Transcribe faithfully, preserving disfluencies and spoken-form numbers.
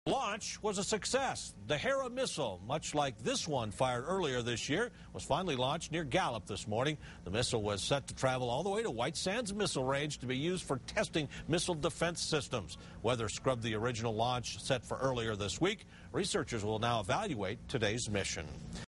Launch was a success. The Hera missile, much like this one fired earlier this year, was finally launched near Gallup this morning. The missile was set to travel all the way to White Sands Missile Range to be used for testing missile defense systems. Weather scrubbed the original launch set for earlier this week. Researchers will now evaluate today's mission.